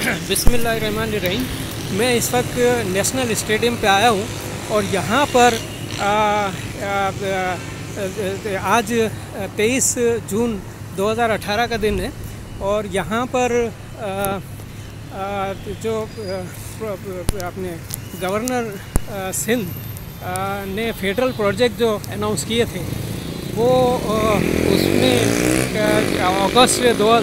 बिस्मिल्लाहिर्रहमानिर्रहीम। मैं इस वक्त नेशनल स्टेडियम पे आया हूँ और यहाँ पर आज 23 जून 2018 का दिन है और यहाँ पर जो अपने गवर्नर सिंध ने फेडरल प्रोजेक्ट जो अनाउंस किए थे वो उसमें अगस्त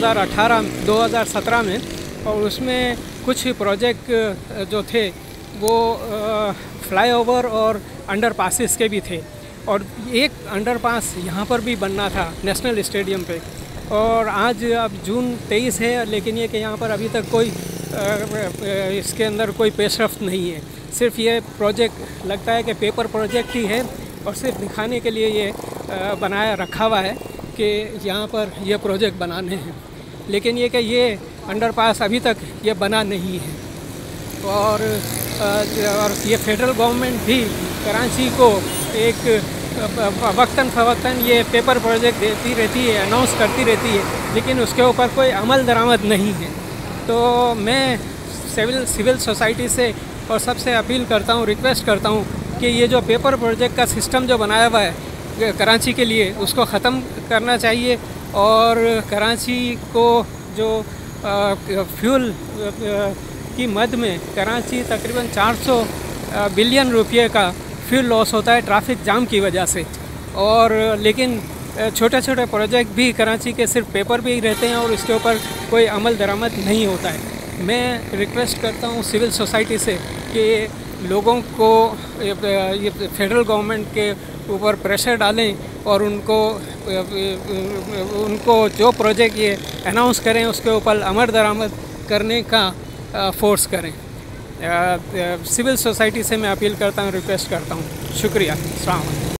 2017 में, और उसमें कुछ प्रोजेक्ट जो थे वो फ्लाईओवर और अंडरपासेस के भी थे और एक अंडरपास यहाँ पर भी बनना था नेशनल स्टेडियम पे। और आज अब जून 23 है लेकिन ये कि यहाँ पर अभी तक कोई इसके अंदर कोई पेशरफ्त नहीं है। सिर्फ ये प्रोजेक्ट लगता है कि पेपर प्रोजेक्ट ही है और सिर्फ दिखाने के लिए ये बनाया रखा हुआ है कि यहाँ पर ये प्रोजेक्ट बनाने हैं, लेकिन ये कि ये अंडरपास अभी तक ये बना नहीं है। और ये फेडरल गवर्नमेंट भी कराची को एक वक्तन फ़वक्तन ये पेपर प्रोजेक्ट देती रहती है, अनाउंस करती रहती है, लेकिन उसके ऊपर कोई अमल दरामद नहीं है। तो मैं सिविल सोसाइटी से और सबसे अपील करता हूँ, रिक्वेस्ट करता हूँ कि ये जो पेपर प्रोजेक्ट का सिस्टम जो बनाया हुआ है कराची के लिए उसको ख़त्म करना चाहिए और कराची को जो फ्यूल की मद में कराची तकरीबन 400 बिलियन रुपये का फ्यूल लॉस होता है ट्रैफिक जाम की वजह से। और लेकिन छोटे छोटे प्रोजेक्ट भी कराची के सिर्फ पेपर पे ही रहते हैं और इसके ऊपर कोई अमल दरामद नहीं होता है। मैं रिक्वेस्ट करता हूँ सिविल सोसाइटी से कि लोगों को ये फेडरल गवर्नमेंट के ऊपर प्रेशर डालें और उनको जो प्रोजेक्ट ये अनाउंस करें उसके ऊपर अमल दरामद करने का फोर्स करें। सिविल सोसाइटी से मैं अपील करता हूँ, रिक्वेस्ट करता हूँ। शुक्रिया। अस्सलाम वालेकुम।